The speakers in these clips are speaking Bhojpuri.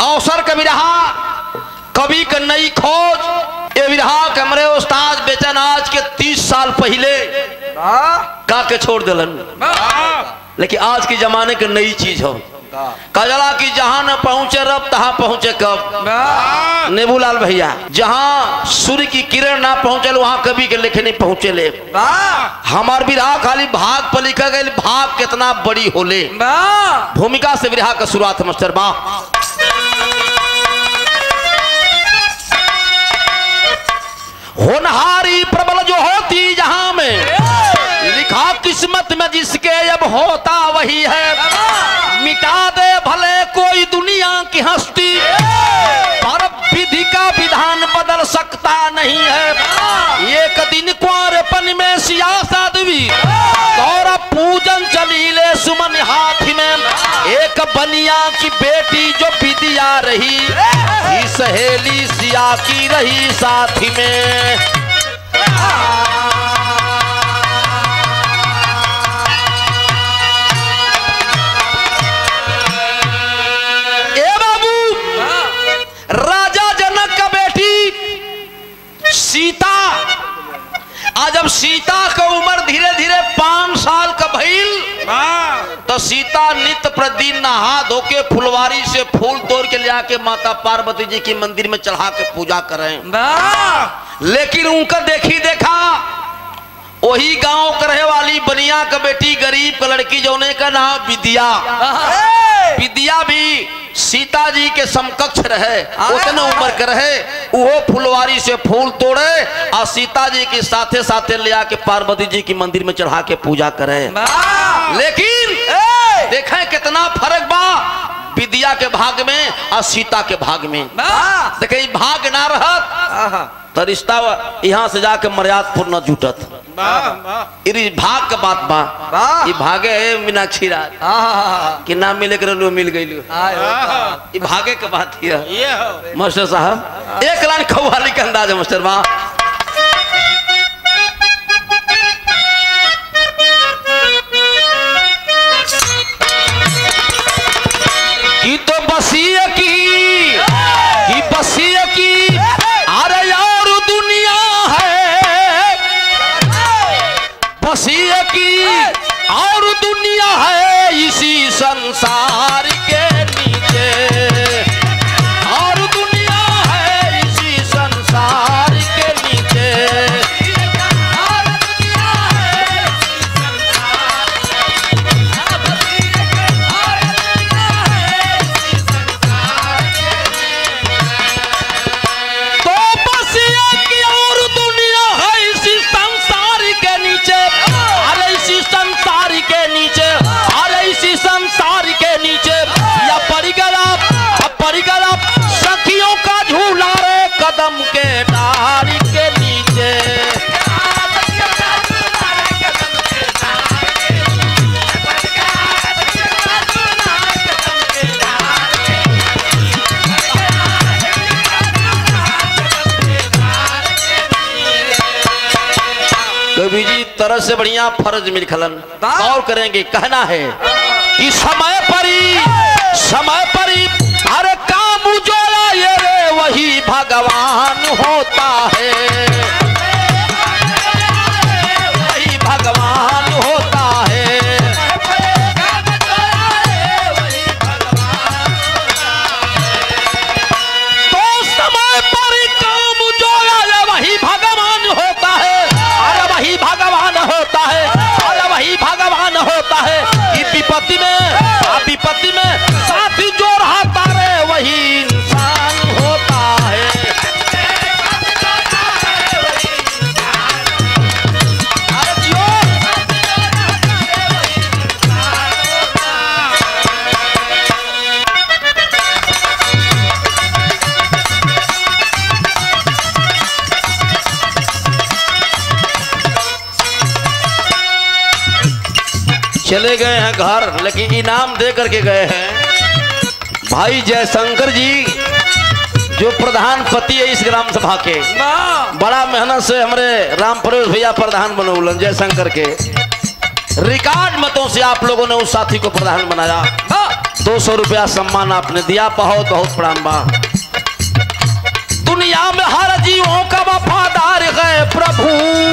अवसर का विरहा कवि का नई खोज। ये विरहा के हमारे उस्ताद बेचन आज के 30 साल पहले का के छोड़ दिलन, लेकिन आज के जमाने के नई चीज हो। कजला की जहां न पहुंचे रब तहां पहुंचे कब। नेबूलाल भैया जहां सूर्य की किरण ना पहुंचे वहां कभी के लेखे नहीं पहुंचे ले। हमार विरहा खाली भाग पर लिखा गया, भाग कितना बड़ी होले। भूमिका से विरहा का शुरुआत है मास्टर बा। होनहारी प्रबल जो होती जहां में, लिखा किस्मत में जिसके अब होता वही है। मिटा दे भले कोई दुनिया की हस्ती, पर विधि का विधान बदल सकता नहीं है। एक दिन कुंवारेपन में सियासत भी, गौरव पूजन चलीले सुमन हाथ में। एक बनिया की बेटी जो विदिया रही, सहेली सिया की रही साथी में। ए बाबू, राजा जनक का बेटी सीता, आज जब सीता का उम्र धीरे धीरे 5 साल का भइल, तो सीता नित्य प्रतिदिन नहा धो के फुलवारी से फूल तोड़ के ले आके माता पार्वती जी की मंदिर में चढ़ा के पूजा करें। लेकिन उनका देखी देखा वही गांव का रहे वाली बनिया का बेटी, गरीब का लड़की जोने का नाम विद्या, विद्या भी सीता जी के समकक्ष रहे, उतने उम्र के रहे। वो फुलवारी से फूल तोड़े और सीता जी के साथे साथे ले आके पार्वती जी की मंदिर में चढ़ा के पूजा करे। लेकिन देखें कितना फर्क बा विद्या के भाग में और सीता के भाग में। देखें भाग ना रहत तो रिश्ता यहाँ से जाके मर्यादपुर न जुटत। भाग का बात बा, ये भागे है मीनाक्षी राज कि ना मिले कर मिल गई। ये भागे का बात है मास्टर साहब। एक लाइन खौहाली का अंदाज है मास्टर बा। की तो बसिए की बसिए की, अरे यार दुनिया है बसिए की और दुनिया है इसी संसार के नीचे, और दुनिया है इसी संसार के नीचे। सखियों का झूला रे कदम के डाल के नीचे। कवि जी तरह से बढ़िया फर्ज मिल खलन और करेंगे। कहना है कि समय पर ही हर काम उजाला ये रे वही भगवान होता है, वही भगवान होता है। तो समय पर ही काम उजाला ये वही भगवान होता है, अरे वही भगवान होता है, अरे वही भगवान होता है। विपत्ति में साथी जो रहता रे वही इंसान होता है। चले गए हैं घर, लेकिन इनाम दे करके गए हैं भाई जयशंकर जी, जो प्रधान पति है इस ग्राम सभा के। बड़ा मेहनत से हमारे राम प्रवेश भैया प्रधान बनौलन जयशंकर के। रिकॉर्ड मतों से आप लोगों ने उस साथी को प्रधान बनाया। 200 रुपया सम्मान आपने दिया, बहुत बहुत प्रणाम बा। दुनिया में हर जीवों का वफादार है प्रभु,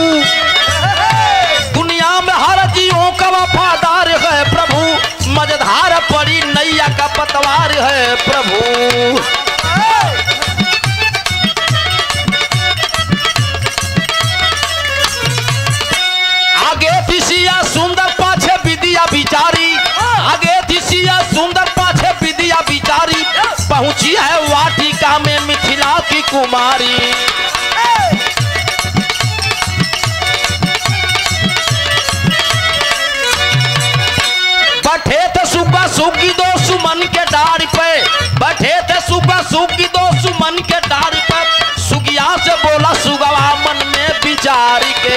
दुनिया में हर जीवों का वफादार है प्रभु, मझधार पड़ी नैया का पतवार है प्रभु। आगे दिशिया सुंदर पाछे विदिया बिचारी, आगे दिशिया सुंदर पाछे विदिया बिचारी, पहुंची है वाटिका में मिथिला की कुमारी। बैठे थे सुबह सुगी दो सुमन के डार पे, बैठे थे सुबह सुगी दो सुमन के डार पे, सुगिया से बोला सुगवा मन में विचार के।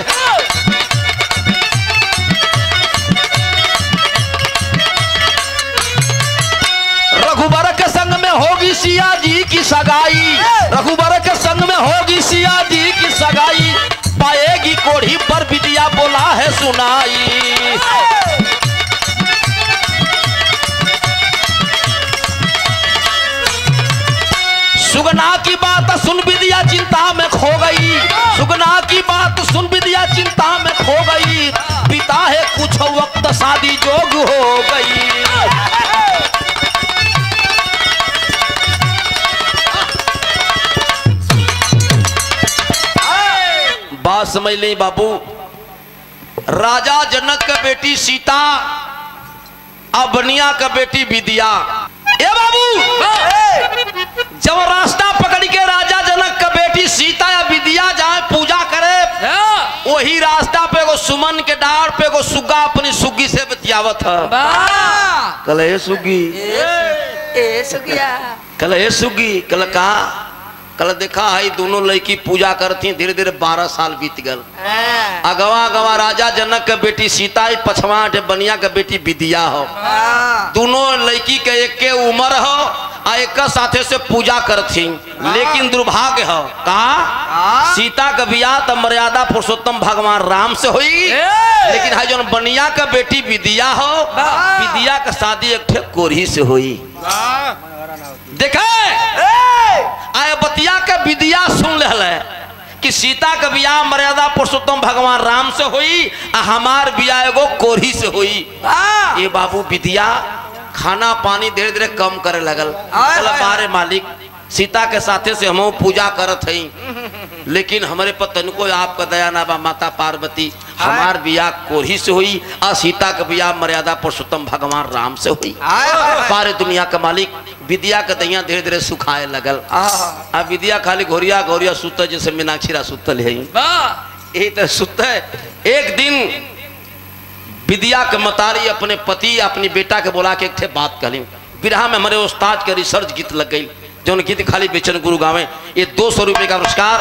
रघुबर के संग में होगी सिया जी की सगाई, रघुबर के संग में होगी सिया जी की सगाई, पाएगी कोढ़ी पर विदिया बोला है सुनाई। सुगना की बात सुन विदिया चिंता में खो गई, सुगना की बात सुन विदिया चिंता में खो गई, पिता है कुछ वक्त शादी जोग हो गई। बात समझ ले बाबू, राजा जनक का बेटी सीता और बनिया का बेटी विदिया। ए बाबू, जब रास्ता पकड़ के राजा जनक का बेटी सीता या विदिया जाए पूजा करे, वही रास्ता पे को सुमन के डार पे को सुग्गा अपनी सुग्गी से बतियावत है। कल हे सुग्गी, कल हे सुग्गी, कल कहा, कल देखा है दोनों लड़की पूजा करती, धीरे धीरे 12 साल बीत गल। अगवा अगवा राजा जनक के बेटी सीता, पछवा बनिया के बेटी विदिया हो, दोनों लड़की के एक के उम्र हो आ एक साथे से पूजा करती। लेकिन दुर्भाग्य हो कहा सीता का बियाह तो मर्यादा पुरुषोत्तम भगवान राम से हुई, लेकिन है जो बनिया का बेटी विदिया हो, विदिया का शादी एक कोरही से हुई। देखे आए बतिया के विदिया सुन ले कि सीता का बियाह मर्यादा पुरुषोत्तम भगवान राम से हुई, हमार बियाह एगो कोरही से हुई। ये बाबू विदिया खाना पानी धीरे धीरे कम करे लगल। बारे मालिक सीता के साथे से हम पूजा करत हई, लेकिन हमारे पतन को आपका दया ना बा माता पार्वती, हमार बियाह कोरही से हुई और सीता का बियाह मर्यादा पुरुषोत्तम भगवान राम से हुई। सारे दुनिया का मालिक विदिया का दैया धीरे धीरे सुखाए लगल। अब विदिया खाली घोरिया घोरिया सुत जैसे मीनाक्षीरा सुतल है, यही तरह सुत। एक दिन विदिया के मतारी अपने पति अपनी बेटा के बोला के एक थे बात करी। बिरहा में हमारे उस्ताद के रिसर्च गीत लग गई, जो गीत खाली बेचन गुरु गावे। ये 200 रुपये का पुरस्कार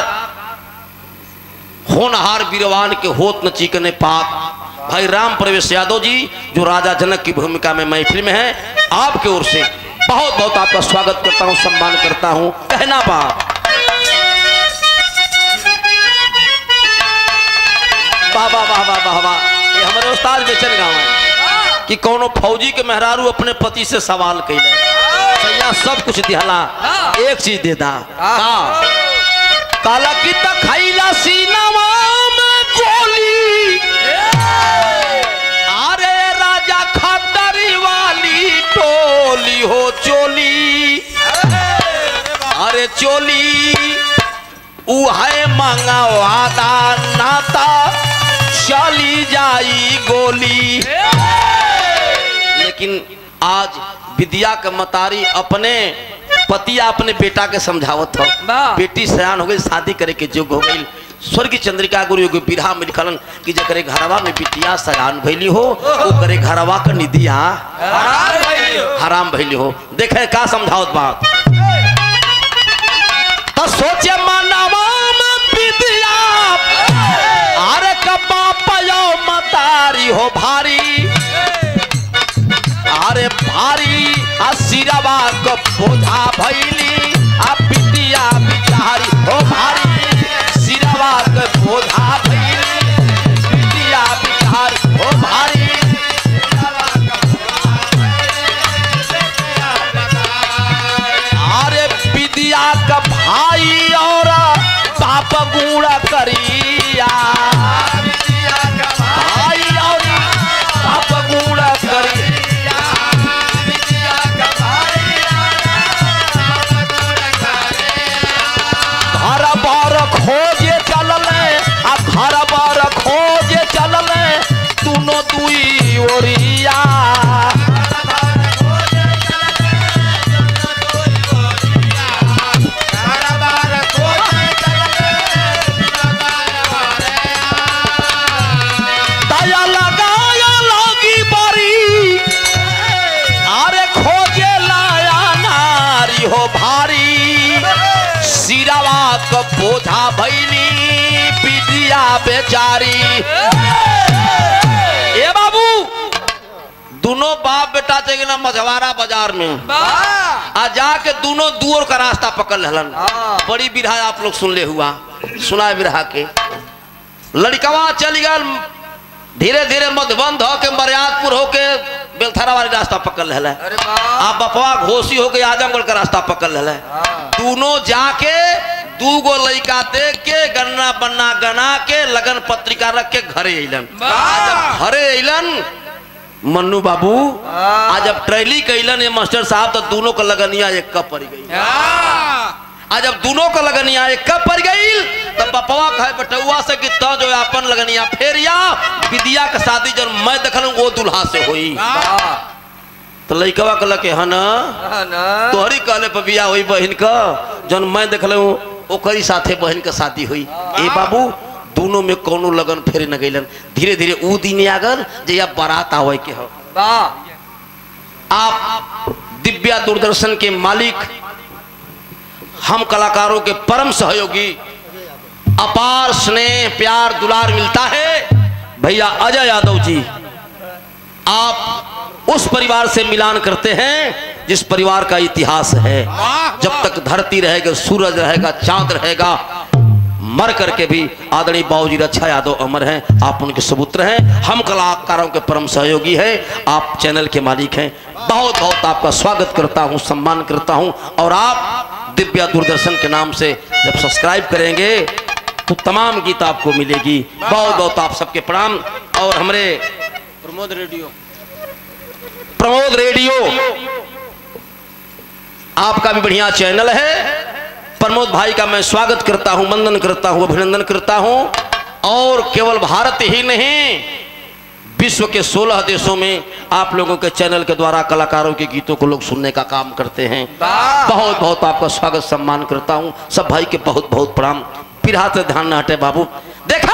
होनहार बीरवान के होत न चीकने पाक भाई राम प्रवेश यादव जी, जो राजा जनक की भूमिका में महफिल में है, आपके ओर से बहुत बहुत आपका स्वागत करता हूं, सम्मान करता हूं। कहना बात वाह वाह वाह वाह वाह वाह। ये हमारे उस्ताद बेचन गाँव है कि कोनो फौजी के मेहरारू अपने पति से सवाल कैले, सैया सब कुछ दिहला, एक चीज दे दा काला की तखैला सीनावा में गोली, अरे राजा खट्टरी वाली टोली हो चोली, अरे चोली ऊ है मांगा वादा नाता चली जाई गोली। लेकिन आज विदिया का मतारी अपने पति अपने बेटा के समझावत हो, बेटी सयान हो गई, शादी करे के जोग हो गई। स्वर्गीय चंद्रिका गुरु एगो बिरहा में लिखलन कि जकरे घरवा में बिटिया सयान भइली हो, वो करे घरवा का निदिया हराम भइली हो। देखे का समझावत बात, तो सोचे मानवा में विदिया अरे कपा पयो मतारी हो भारी, अरे भारी सिरवा को बोझा भैली आ बिटिया बिचारी हो भारी, सिरवा को बोझा भैली बिटिया बिचारी हो भारी। भैली विद्या बेचारी। ए बाबू दोनों बाप बेटा चले ना मझवारा बाजार में आ जाके दोनों दूर का रास्ता पकड़ लेलन। बड़ी बिरहा आप लोग सुन ले हुआ सुना बिरहा के लड़कवा चली गल धीरे धीरे मधुबन होके मर्यादपुर होके बेलथरा वाली रास्ता पकड़ ले। आप बपवा घोसी होके आजमगढ़ का रास्ता पकड़ ले। दोनों जाके दूगो लड़का देख के गन्ना बन्ना गना के लगन पत्रिका रख के घरे अलन। घरे अलन मन्नू बाबू आज जब ट्रेली कैलन ये मास्टर साहब तो दोनों का लगनिया एक कप पड़ गई। आज जब दोनों का लगनिया एक कप पड़ गई तब बपवा कहे बटुआ से कि तो जो अपन लगनिया फेरिया विद्या का शादी जब मैं देखल वो दुल्हा से हुई। तो लड़कवा कहल के है ना तोहरी कहले पर बिया हुई बहन का जन मैं देखल ओकरी साथे बहन का शादी हुई। ए बाबू दोनों में कोनो लगन फेरे न गईलन। धीरे धीरे ऊ दिन आ गल जब बारात आवे के हो। आप दिव्या दूरदर्शन के मालिक हम कलाकारों के परम सहयोगी अपार स्नेह प्यार दुलार मिलता है भैया अजय यादव जी। आप उस परिवार से मिलान करते हैं जिस परिवार का इतिहास है। जब तक धरती रहेगा सूरज रहेगा चांद रहेगा मर करके भी आदरणीय बाबूजी रक्षा यादव अमर हैं। आप उनके सुपुत्र हैं। हम कलाकारों के परम सहयोगी हैं। आप चैनल के मालिक हैं। बहुत बहुत आपका स्वागत करता हूं सम्मान करता हूं। और आप दिव्या दूरदर्शन के नाम से जब सब्सक्राइब करेंगे तो तमाम गीत आपको मिलेगी। बहुत बहुत आप सबके प्रणाम। और हमारे प्रमोद रेडियो आपका भी बढ़िया चैनल है। प्रमोद भाई का मैं स्वागत करता हूं वंदन करता हूं अभिनंदन करता हूं। और केवल भारत ही नहीं विश्व के 16 देशों में आप लोगों के चैनल के द्वारा कलाकारों के गीतों को लोग सुनने का काम करते हैं। बहुत बहुत आपका स्वागत सम्मान करता हूं। सब भाई के बहुत बहुत प्रणाम। पिरहा से ध्यान न हटे बाबू। देखा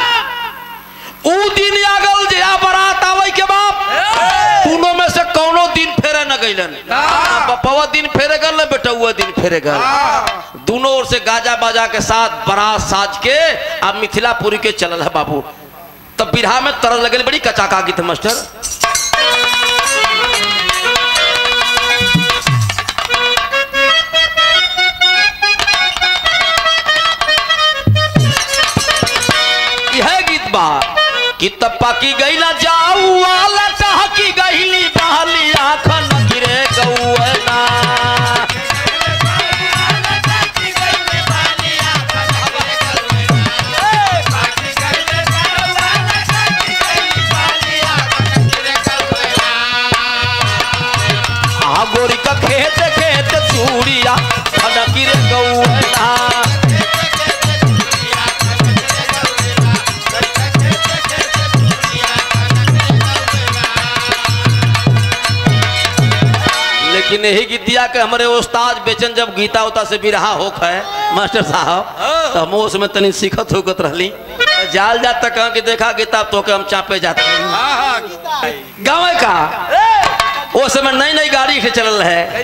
ऊ दिन आगल जया बारात आवे के बाप दोनों में से कोनो दिन फेरे न गईलन। बपवा दिन फेरे गल न बेटुआ दिन फेरे गल। दोनों ओर से गाजा बाजा के साथ बारात साज के अब मिथिलापुरी के चलल है बाबू। तब बिरहा में तरल लगल बड़ी कचाका गीत मास्टर। यह गीत बा कि तप्पा की गई ना जाऊ वाला चाह की गईली बहली आँख न गिरे गौना। गोरी का खेत खेत चूड़िया न गिरे गौना। लेकिन यही गीतिया के हमारे उस्ताद बेचन जब गीता उता से बिरहा होक है मास्टर साहब तो हम उसमें तनी सीखत होगत रहली। जाल जात तक कि देखा गीता तो के हम चापे जाते गाँव का वो समय नई नई गाड़ी से चल है।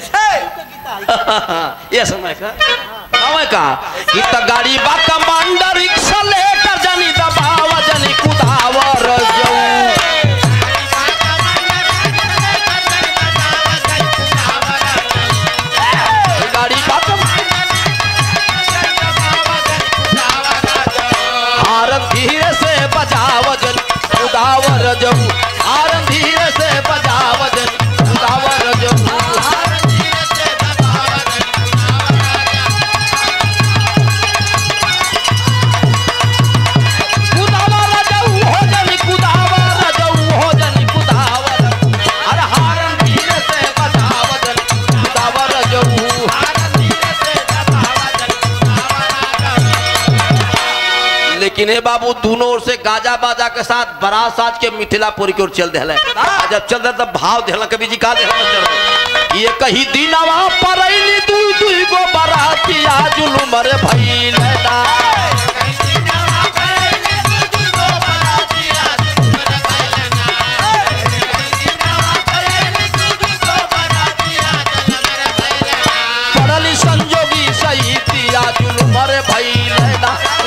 ये समय का गाँव का गीता गाड़ी बा कमांडर रिक्शा लेकर जानी दबावा जानी कुदावर जाऊं। धीरे से बजावजन उदावर जऊ आरन धीरे से बजावजन उदावर जऊ। कुदावर जऊ हो जनी कुदावर जऊ हो जनी कुदावर। अरे हारन धीरे से बजावजन उदावर जऊ। लेकिन हे बाबू दोनों ओर से गाजा बाजा के साथ बारात साज के मिथिलापुरी की ओर चल दिया। जब चल रहा तब भाव दिया कभी जी का ये कही दिनवा परैली दुई दुई गो बारातिया जुलुम रे भइल ना। पड़ली संजोगी सही तिया जुलुम रे भइल ना।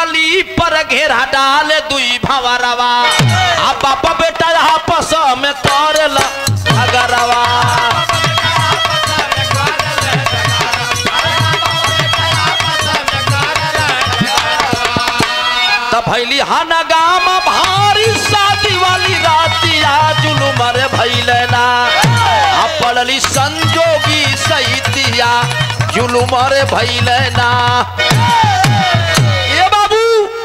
गली पर घेरा डाले दुई भंवरवा आ बाप बेटा आपस में करेला झगड़वा तब भैली हनगाम भारी शादी वाली रातिया जुलुम रे भैले ना आ पड़ली संजोगी सैतिया जुलुम रे भैले ना। ये बाबू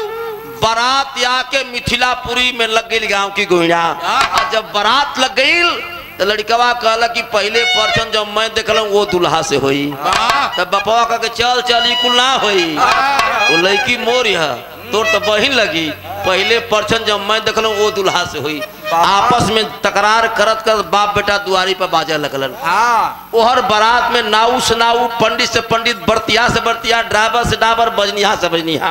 बारात आके मिथिलापुरी में लग गई गांव की गोइना। जब बारात लग गई तो लड़कवा कहला कि पहले परचन जब मैं देखल वो दुल्हा से होई। तब बपवा कह के चल चल कुल ना होई वो लड़की मोर है तोर तो बहिन लगी। पहले परचन जब मैं देखल वो दुल्हा से हुई। आपस में तकरार करत कर बाप बेटा दुआरी पर बाजा लगलन। ओहर बारात में नाऊ से नाऊ, पंडित से पंडित, बर्तिया से बर्तिया, ड्राइवर से ड्राइवर, बजनिया से बजनिया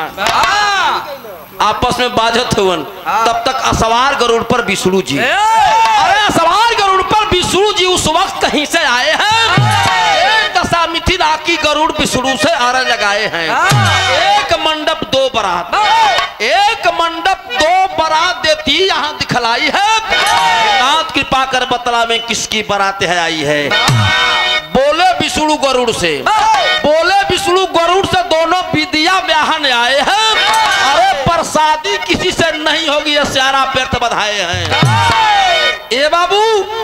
आपस में बाजत हुवन। तब तक असवार गरुड़ पर विष्णु जी, अरे असवार गरुड़ पर विष्णु जी उस वक्त कहीं से आए हैं। दशा मिथिला की गरुड़ विष्णु से आरा लगाए हैं। एक मंडप दो बारात, एक मंडप दो बारात देती यहाँ दिखलाई है। नाथ कृपा कर बतला में किसकी बारात है आई है। बोले विष्णु गरुड़ से, बोले विष्णु गरुड़ से दोनों विद्या ब्याहन आए हैं। अरे प्रसादी किसी से नहीं होगी ये सारा व्यर्थ बधाए हैं। ए बाबू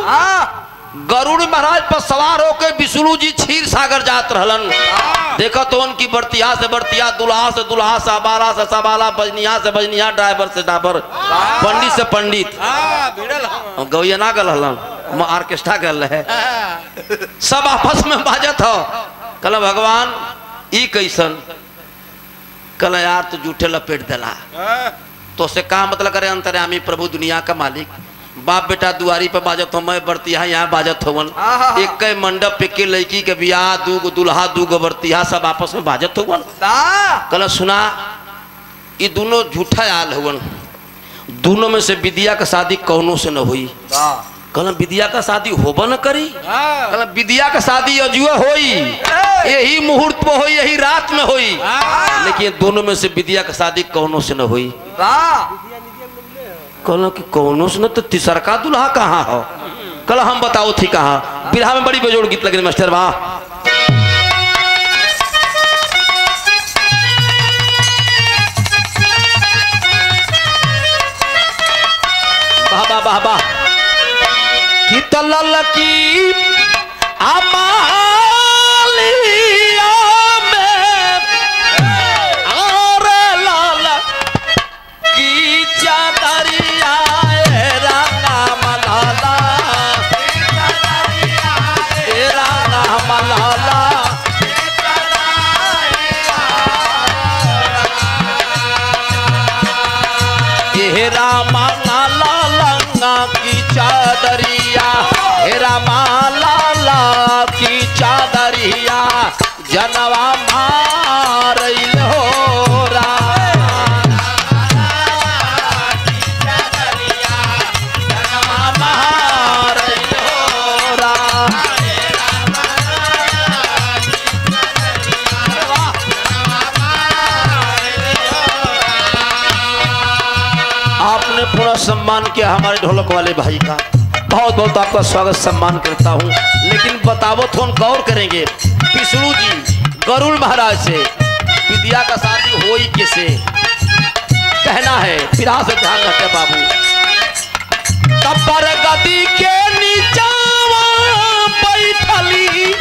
गरुड़ महाराज पर सवार होकर विष्णु जी क्षीर सागर जात रहलन। देखो तो उनकी बर्तिया से बर्तिया, दुल्हा से दुल्हा, साबाला से साबाला, बजनिया से बजनिया, ड्राइवर से ड्राइवर, पंडित से पंडित, गौया ना गल हलन ऑर्केस्ट्रा गल है। सब आपस में बाजत हो। कल भगवान ई कैसन, कल यार तो जूठे लपेट दिला तो से का मतलब करे अंतर्यामी प्रभु दुनिया का मालिक। बाप बेटा दुआरी पे बाजत हो, मैं बर्तिया यहाँ बाजत होवन। एक मंडप पे के लड़की के बियाह, दूगो दुल्हा दूगो बर्तिया सब आपस में बाजत होवन। कल सुना ये दोनों झूठा आल होवन। दोनों में से विद्या का शादी कौनों से न हुई। कल विद्या का शादी होबा न करी। कल विद्या का शादी अजुआ होई, यही मुहूर्त में होई, यही रात में होई। लेकिन दोनों में से विद्या का शादी कौनों से न हुई। कल कि कौनों से न तो तिसरका दुल्हा कहाँ हो। कल हम बताओ थी कहाँ। बिरहा में बड़ी बेजोड़ गीत लगे मास्टर वाह। बाबा बाबा की तलल की अमालिया में और लाल की चादरिया राम लाला, राम लाला ये राम लाला की चादरिया, रामा लाला की चादरिया जनवा मार हो आपने पूरा सम्मान किया हमारे ढोलक वाले भाई का। बहुत बहुत आपका स्वागत सम्मान करता हूँ। लेकिन बतावो थोन गौर करेंगे विष्णु जी गरुड़ महाराज से विद्या का शादी होई कैसे कहना है। फिर से ध्यान रखे बाबू। तब्बर गदी के नीचा बैठली,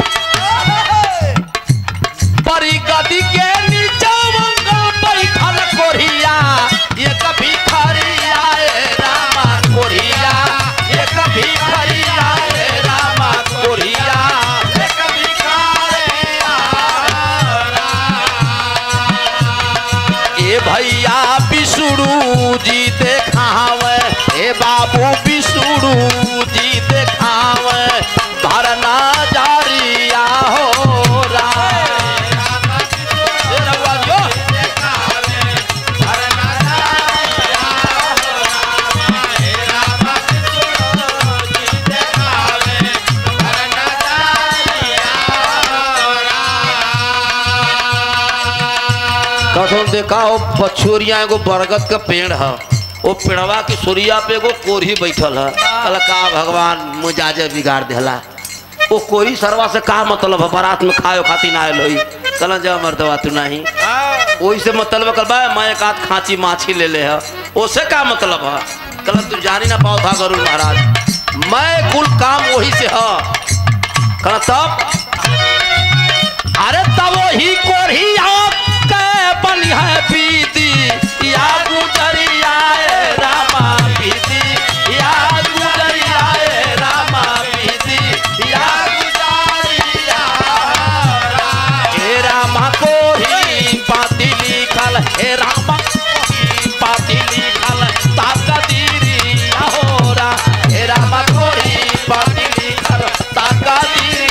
बड़ी गदी के नीचा बैठल कोरिया, ये कभी खरिया रामा कोरिया, ये कभी खरिया रामा कोरिया, ये कभी खरिया। ए भैया विष्णु जी देखावे, ए बाबू विष्णु जी देखावे भरना जारिया हो रहा। कथों देखा हो पछोरिया एगो बरगद का पेड़ है, वो पेड़वा की सोरिया पे एगो कोरी बैठल है। कल का भगवान मुजाजे बिगाड़ देला। वो कोरी सरवा से का मतलब है, बारात में खाए खाती ना आयल होई। कल जा मर्दवा तू नहीं वही से मतलब कल मैं एक आध खांची माछी ले ले है, उससे का मतलब है। कल तू जानी ना पाओ था गरुड़ महाराज, मैं कुल काम वही से है। कल तब अरे तब वही कोरी बनी है पीती या गुजरिया रामा पीती या गुजरिया रामा पीती या गुजरिया हे रामा कोही पाती लिखल हे रामा पाती लिखल ताकदीरी होरा हे रामा कोही पाती लिखल ताकदीरी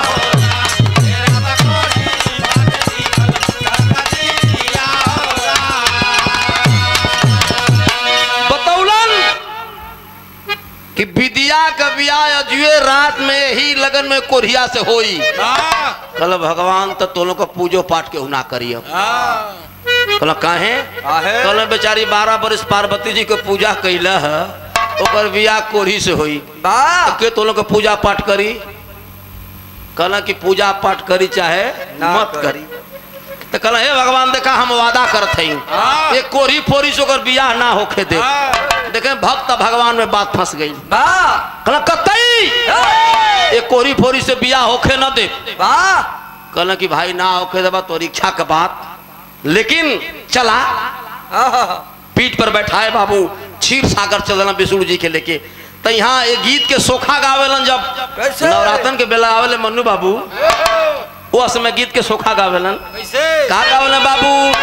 कि विद्या का ब्याह अजुए रात में ही लगन में कोरिया से होई। कल भगवान तो तोलों का पूजो पाठ के ना करिए। कल काहे कल बेचारी 12 बरस पार्वती जी के पूजा कैला है, ओकर ब्याह कोरी से होई। के तोलों का पूजा पाठ करी। कल की पूजा पाठ करी चाहे मत करी। तो कल हे भगवान देखा हम वादा करत हई एक कोरी फोरी से ओकर बियाह ना होखे दे। देखे भक्त भगवान में बात फंस गई। कल कतई एक कोरी फोरी से बियाह होखे न दे। कल कि भाई ना होखे देबा तो इच्छा के बात, लेकिन चला पीठ पर बैठाए बाबू क्षीर सागर चलना विष्णु जी के लेके। तो यहाँ एक गीत के सोखा गावेलन जब नवरात्रन के बेला आवेले मन्नू बाबू, वो समय गीत के सोखा गावेलन। का गावेलन बाबू?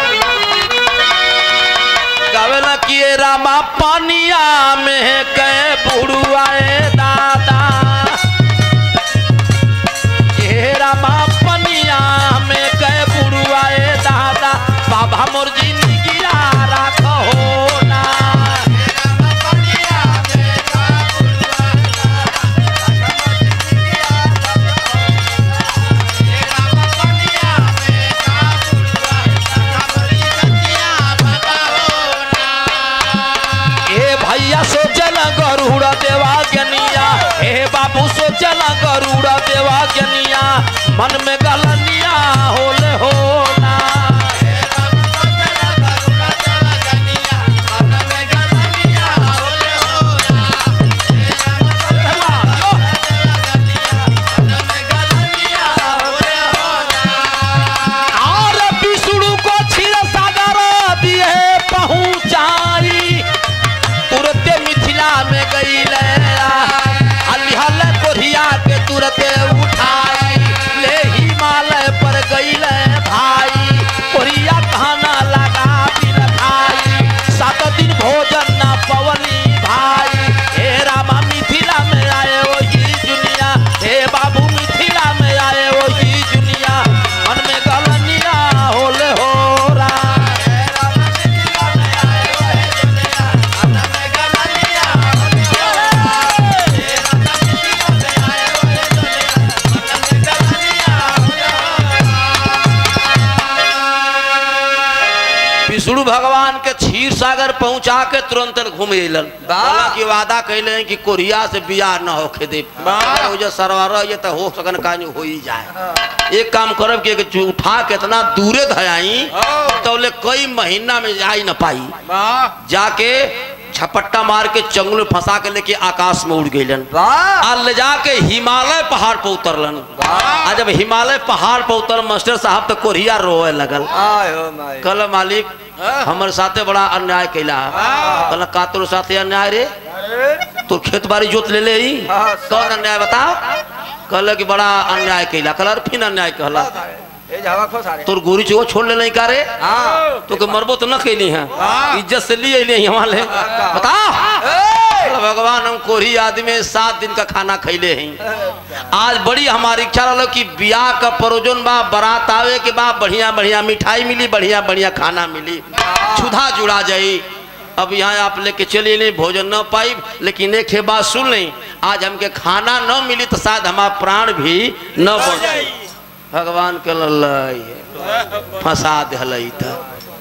गावेलन किए रामा पानिया में कहे बुढ़ुआए दादा, ये रामा पानिया में कहे बुढ़ुआए दादा, बाबा मोर जिंदगी राखो ना। गरुड़ा देवा ज्ञानिया हे बाबू सोचला गरुड़ा देवा ज्ञानिया, मन में गलनिया होले होना। और विष्णु को क्षीर सागर दिए पहुंचाई, तुरते मिथिला में गई कोरिया के तुरते उठाई, ले हिमालय पर गई भाई, कोरिया खाना लगा भी रखाई, 7 दिन भोजन न पवनी भाई। हे रामा मिथिला में आए वही दुनिया, हे बाबू मिथिला में आए वही दुनिया, मन में गलनिया होले हो रा। विष्णु भगवान के क्षीर सागर पहुंचा के तुरंत घूम अलन। की वादा कैले कि कोरिया से बियाह न होखे दे, सरवार ये तो हो सकन का हो ही जाए। एक काम करब कि उठा के इतना दूरे धयाई तो कई महीना में जा ही न पाई, जाके झपट्टा मार के चंगुल में फंसा के लेके आकाश में उड़ गईलन। ले जाके हिमालय पहाड़ पर उतरलन। आज जब हिमालय पहाड़ पर उतर मास्टर साहब तो कोरिया रोए लगल। कल मालिक हमारे साथे बड़ा अन्याय कैला। कल का तोर साथे अन्याय रे? तो खेत बाड़ी जोत ले ले कौन अन्याय बताओ? कल की बड़ा अन्याय कैला। कल फिर अन्याय कहला तोर गोरी चो छोड़ ले नहीं करे तो के मरबो तो न कैली है, इज्जत से लिए ले हमारे बता। भगवान हम कोरी आदमी 7 दिन का खाना खैले हैं। आज बड़ी हमारी इच्छा रहा कि ब्याह का प्रयोजन बा, बारात आवे के बाद बढ़िया बढ़िया मिठाई मिली, बढ़िया बढ़िया खाना मिली, छुधा जुड़ा जाई। अब यहाँ आप लेके चलिए नहीं, भोजन न पाई, लेकिन एक बात सुन लें, आज हमके खाना न मिली तो शायद हमारा प्राण भी न बच। भगवान के लल्लाई फंसा दिल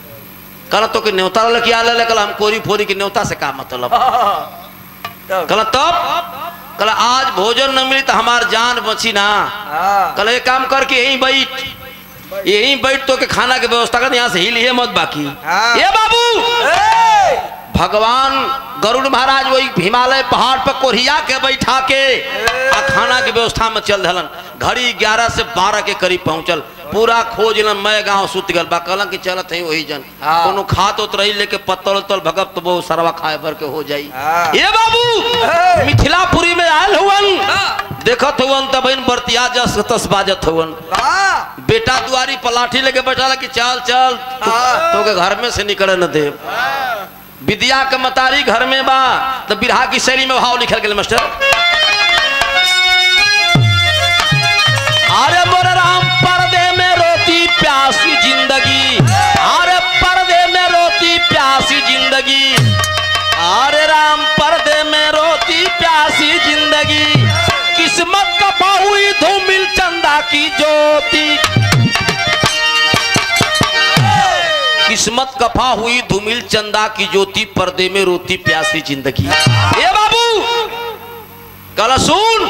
कल तो कि न्योता लेके आ ले, कल हम कोरी फोरी की न्योता से का मतलब। कल तब कल आज भोजन न मिली तो हमार जान बची ना। कल एक काम करके यहीं बैठ तो के खाना की व्यवस्था कर, यहाँ से हिल मत बाकी। ये बाबू भगवान गरुड़ महाराज वही हिमालय पहाड़ पर कोरिया के बैठा के आ खाना की व्यवस्था में चल धलन। घड़ी 11 से 12 के करीब पहुंचल। पूरा खोज ल मैं गांव सुत गल बा, कहलन कि चलत है वही जन कोनो खात उत रही लेके पत्तल उत्तल भगत तो वो सरवा खाए भर के हो जाई। ये बाबू मिथिलापुरी में आयल हुवन, देखत हुवन तब इन बर्तिया जस तस बाजत हुवन। बेटा दुआरी पलाठी लेके बैठा कि चल चल तो के घर में से निकले न दे। विद्या के मतारी घर में बा तो बिरहा की शैली में भाव लिखल गया मास्टर। अरे मोर राम पर्दे में रोती प्यासी जिंदगी, अरे पर्दे में रोती प्यासी जिंदगी, अरे राम पर्दे में रोती प्यासी जिंदगी, किस्मत कपा हुई धूमिल चंदा की ज्योति, किस्मत कफा हुई धूमिल चंदा की ज्योति, पर्दे में रोती प्यासी जिंदगी। ए बाबू कल सुन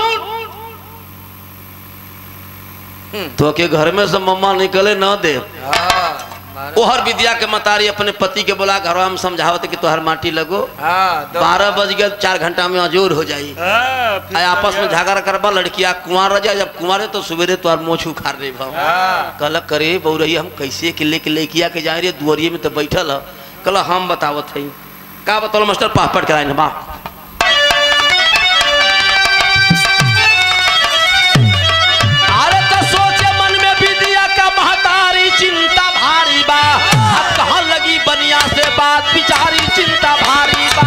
तो के घर में से मम्मा निकले न दे। ओहर विद्या के मतारी अपने पति के बोला घर में समझावत कि तोहर माटी लगो। 12 बज गए, 4 घंटा में अजोर हो जाई। आपस में झगड़ा करबा, लड़किया कुंवार रह जाए, जब कुंवारे तो सवेरे तोहर मोछ उखाड़ रही भाव। कल करे बउरही हम कैसे के लेकिया के जाए रे, दुआरिये में तो बैठल है। कल हम बतावत है का बताओ मास्टर, पापड़ कराए न बा। चिंता भारी बा, कहाँ लगी बनिया से बात बिचारी चिंता भारी बा।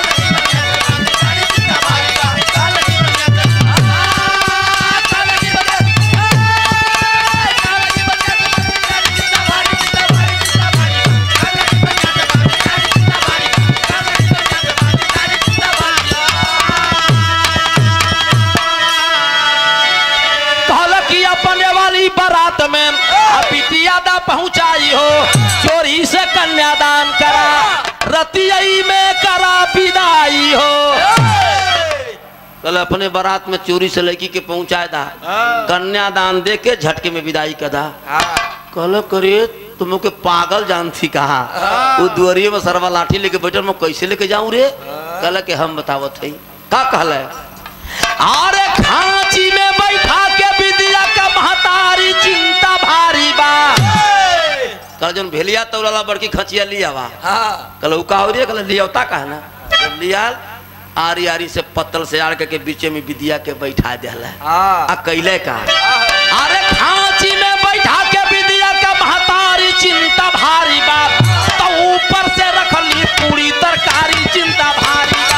अपने वाली बारात में बिटियादा पहुंचाई हो, चोरी से कन्यादान करा, रतियई में करा विदाई हो। कल अपने बारात में चोरी से लड़की के पहुंचाए दा, कन्यादान दे के झटके में विदाई कदा। कल करे तुम के पागल जान थी कहा, वो दुआरिये में सरवा लाठी लेके बैठल, मैं कैसे लेके जाऊं रे। कल के हम बतावत है का कहल है। अरे खांची में बैठा के विद्या का महतारी चिंता भारी बा। कल जन भेलिया तौला बड़की खचिया लिया बा। कल उका हो रे, कल लियावता का है ना, जब लिया आरी आरी से पत्तल से आड़ के बीचे में विद्या के बैठा दिला आ कैले का। अरे खांची में बैठा के विद्या का महतारी चिंता भारी बा, तो ऊपर से रखली पूरी तरकारी चिंता भारी बा।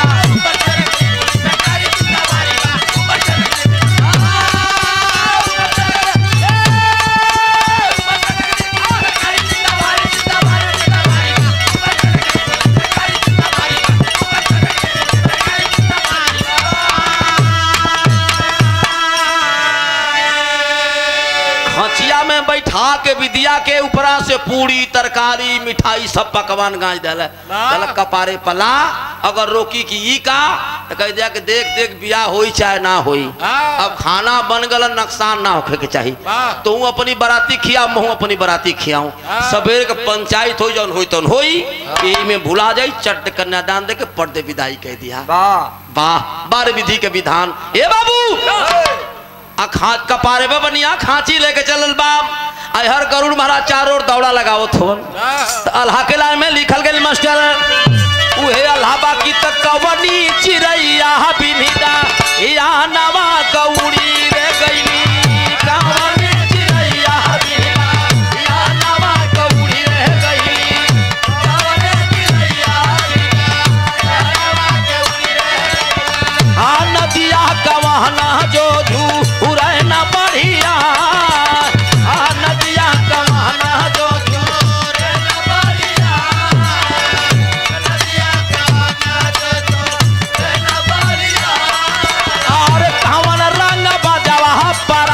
बैठा के विद्या के ऊपरा से पूरी तरकारी मिठाई सब पकवान गांज दिला। कपारे पला अगर रोकी की ई का तो कह दिया कि देख देख बियाह होई चाहे ना होई, अब खाना बन गल नुकसान ना होके के चाहिए। तो हूँ अपनी बराती खिया, मैं अपनी बराती खियाऊं, सवेरे के पंचायत हो जौन होई तौन होई, यही में भुला जाई, चट कन्यादान दे के पर्दे विदाई कह दिया। वाह 12 विधि के विधान। ए बाबू कपारे पे बनिया खांची लेके चलल बाप, हर गरुड़ महाराज चारों ओर दौड़ा लगावत हो। अल्लाह के लाइन में लिखल गई मास्टर, उहे अल्लाह की तकवनी चिरैया बिनिदा या नवा गौरी रे गईली, कवनी चिरैया बिनिदा या नवा गौरी रे गईली, कवनी चिरैया बिनिदा या नवा गौरी रे गईली। आ नदिया कवहना जो उरे ना बढ़िया, आ नदिया कवहना जो उरे ना बढ़िया, नदिया कवहना जो उरे ना बढ़िया। और कवन रंग बजवा पर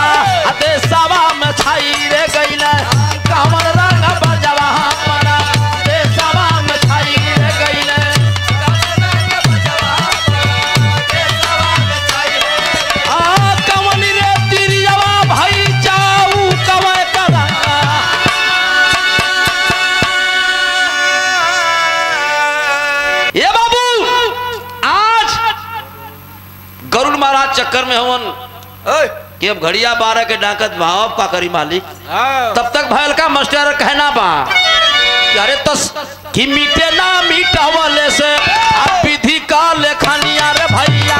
चक्कर में हवन कि अब घड़िया 12 के डाकत भाव का करी मालिक। तब तक भैल का मास्टर कहना बा अरे तस कि मीटे ना मीटावले से अब विधि का लेखनिया रे भैया।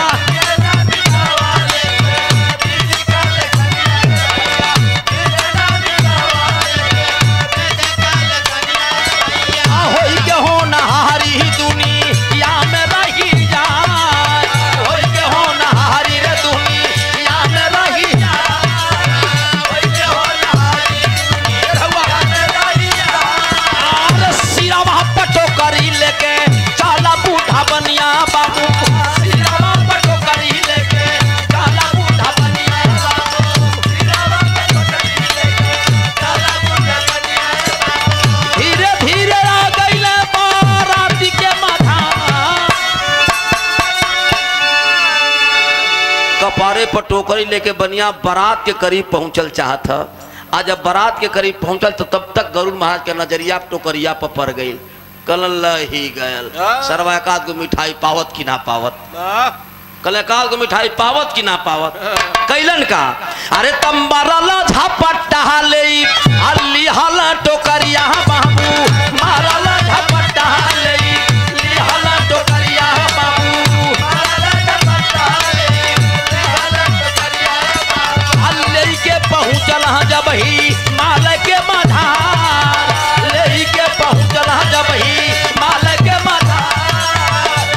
कपारे पर टोकरी लेके बनिया बारात के करीब पहुंचल चाहत है। आज जब बारात के करीब पहुंचल तो तब तक गरुड़ महाराज के नजरिया टोकरिया पर पड़ गई। कल ही गयल सरवा एकाध को मिठाई पावत की ना पावत, कल एकाध को मिठाई पावत की ना पावत कैलन का। अरे तंबरला झपट्टा ले हल्ली हला टोकरिया बाबू मारला झपट्टा ले हला टोकरिया बाबू के पहुंचल जब ही माल के मधार ले के पहुंचल जब ही माल के मधार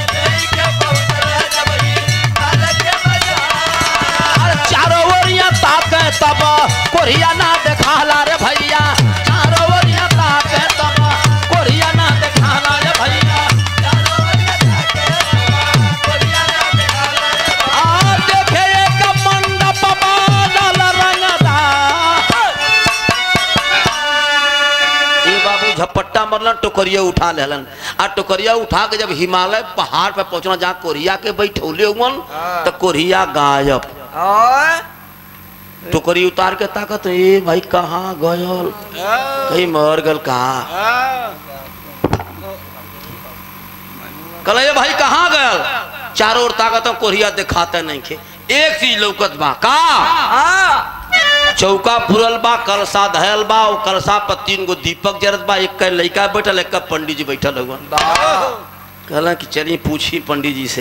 चारों ओरिया ताके तब कोरिया ना देखाला रे भैया। चारों ओरिया ताके तब कोरिया ना देखाला रे भैया। आ देखे एक मंडप झपट्टा मरलन टोकरिया उठा लेलन। आ टोकरिया उठा के जब हिमालय पहाड़ पे पहुंचना जहाँ कोरिया के बैठौले हुन तो कोरिया गायब। टोकरी उतार के ताकत ए भाई कहाँ गयल कहीं मर गल कहा कल ये भाई कहाँ गयल। चारों ओर ताकत कोरिया दिखाते नहीं खे। एक चीज लौकत बा का चौका फुरल बा कलसा धयल बा और कलसा पर 3 गो दीपक जरत बा। एक लड़का बैठल एक पंडित जी बैठल हुआ। कहला कि चलिए पूछी पंडित जी से।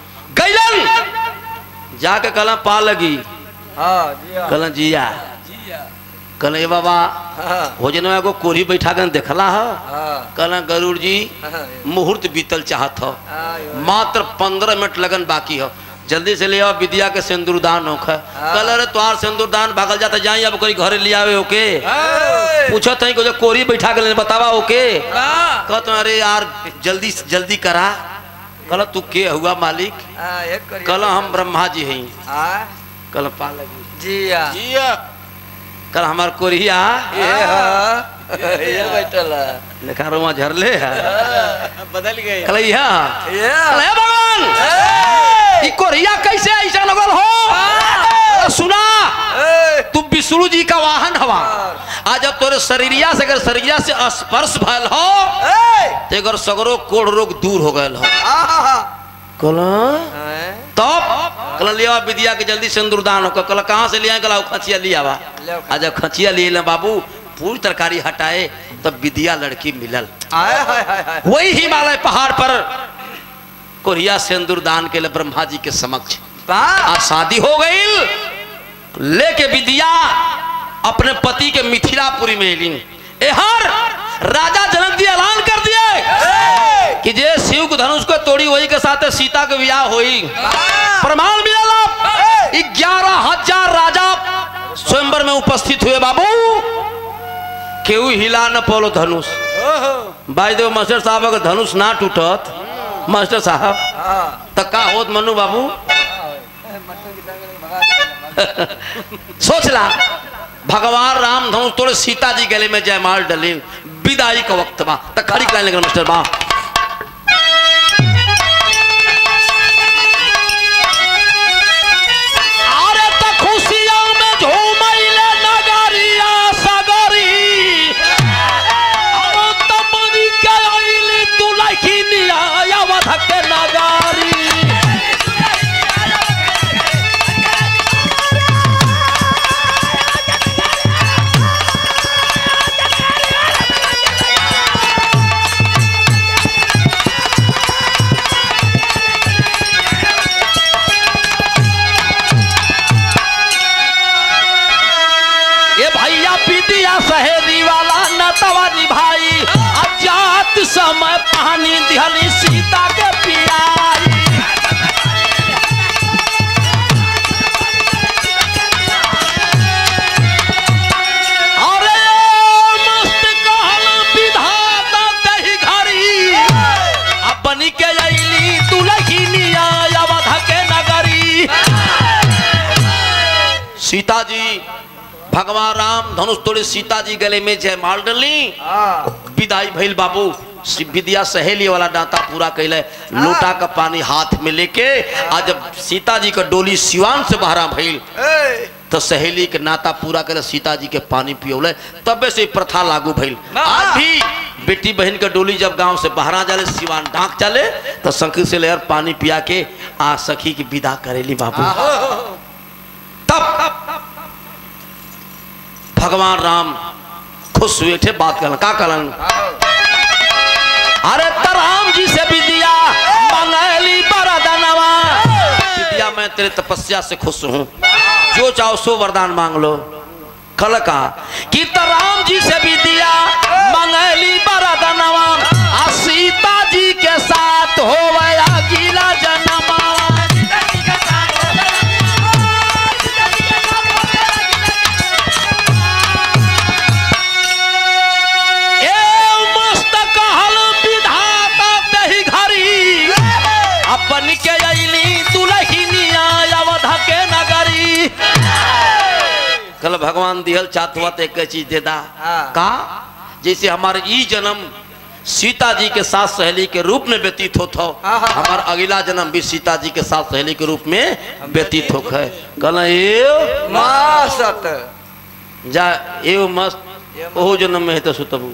गैलन जाके कहला पा लगी कहला जिया कहला ये बाबा भोजन को कोरी बैठा कर देखला है। कहला गरुड़ जी मुहूर्त बीतल चाहत हो मात्र 15 मिनट लगन बाकी हो जल्दी से ले आओ विद्या के सिंदूरदान होखे। कल अरे तुम्हार सिंदूरदान भागल जाता जाए अब कोई घरे ले आवे ओके पूछत है को कोरी बैठा के बतावा ओके कहत अरे यार जल्दी जल्दी करा। कल तू के हुआ मालिक। कल हम ब्रह्मा जी हैं। कल पा लगी जिया कल हमार कोरिया लेखा रोमा झरले है बदल गए कलैया भगवान कोरिया कैसे ऐसा लगल हो। सुना तू विष्णु जी का वाहन हवा। आज जब तोरे शरीरिया से अगर शरीरिया से स्पर्श भयल हो तो अगर सगरो कोढ़ रोग दूर हो गए हो। तब कल लिया विद्या के जल्दी सिंदूरदान हो। कल कहाँ से लिया कल खचिया लिया बा। आज जब खचिया लिए बाबू पूरी तरकारी हटाए तब विद्या लड़की मिलल। वही हिमालय पहाड़ पर कोरिया सिंदूरदान के लिए ब्रह्मा जी के समक्ष आज शादी हो गई। लेके विद्या अपने पति के मिथिलापुरी में लीन। एहर राजा जनक जी ऐलान कर दिए कि जे शिव के धनुष को तोड़ी वही के साथ सीता के विवाह हुई। प्रमाण मिला 11,000 राजा स्वयंवर में उपस्थित हुए बाबू केहू हिला न पौलो धनुष। भाई देव मास्टर साहब अगर धनुष ना टूटत मास्टर साहब तो का होत मनु बाबू सोच ला। भगवान राम धनुष तोड़े सीता जी गले में जयमाल डली विदाई का वक्त बा तक खड़ी कहने लगे मास्टर बा। अरे तो खुशियों में झूमैले नगरिया सगरी और तमनी के आइली दुलहिनिया अवध के नगरी। पानी दिहली सीता के पियाई। अरे मस्त कहल विधाता तही घड़ी अपनी के अइली दुल्हनिया अवध के नगरी। सीता जी भगवान राम धनुष तोड़े सीता जी गले में जयमाल डली विदाई भइल बाबू। विद्या सहेली वाला नाता पूरा कैले लोटा का पानी हाथ में लेके आज जब सीता जी का डोली सिवान से बहरा भइल तो सहेली के नाता पूरा करे सीता जी के पानी पियोले तबे से प्रथा लागू भइल। आज भी बेटी बहन का डोली जब गांव से बहरा जाले सिवान ढाक चले तो सखी से लेकर पानी पिया के आ सखी की विदा करेली बाबू। तब भगवान राम खुश हुए थे बात करना का कलन। अरे राम जी से विद्या मंगली वरदानवा विद्या मैं तेरे तपस्या से खुश हूँ जो चाहो सो वरदान मांग लो। कल कहा कि राम जी से विद्या मंगली वरदानवा आ सीता जी के साथ हो गया गीला जन्मा। अपन के अइली दुल्हनिया अवध के नगरी। कल भगवान दिहल चाहत तो एक चीज दे दा का जैसे हमारे ई जन्म सीता जी के साथ सहेली के रूप में व्यतीत होत हो हमार अगला जन्म भी सीता जी के साथ सहेली के रूप में व्यतीत हो है। कल मस्त जा एव मस्त ओहो जन्म में है तो सुतबू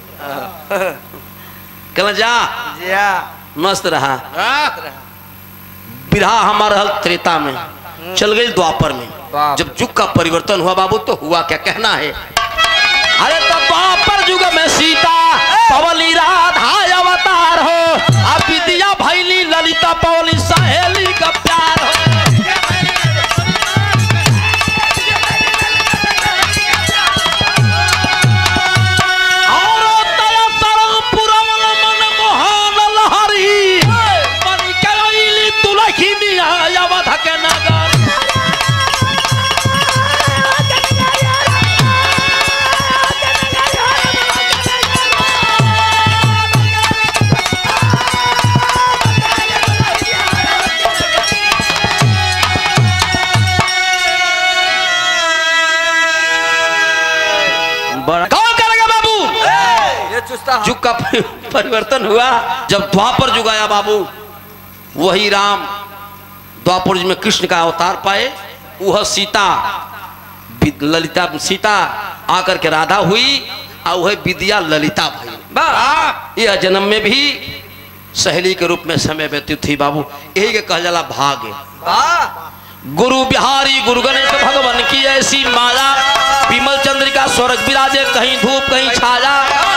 कल जा मस्त रहा। बिरहा हमारा हल त्रेता में चल गई द्वापर में जब युग का परिवर्तन हुआ बाबू तो हुआ क्या कहना है। अरे तब द्वापर युग में सीता पवली राधा अवतार हो अब विद्या भैली ललिता पवली सहेली का प्यार हो। युग का परिवर्तन हुआ जब द्वापर युग आया बाबू वही राम द्वापर युग में कृष्ण का अवतार पाए वह सीता ललिता सीता आकर के राधा हुई और वह विद्या ललिता भई। यह जन्म में भी सहेली के रूप में समय व्यतीत थी बाबू। यही के कहा जाला भाग्य। गुरु बिहारी गुरु गणेश भगवान की ऐसी माया विमल चंद्रिका स्वर्ग विराजे कहीं धूप कहीं छाया।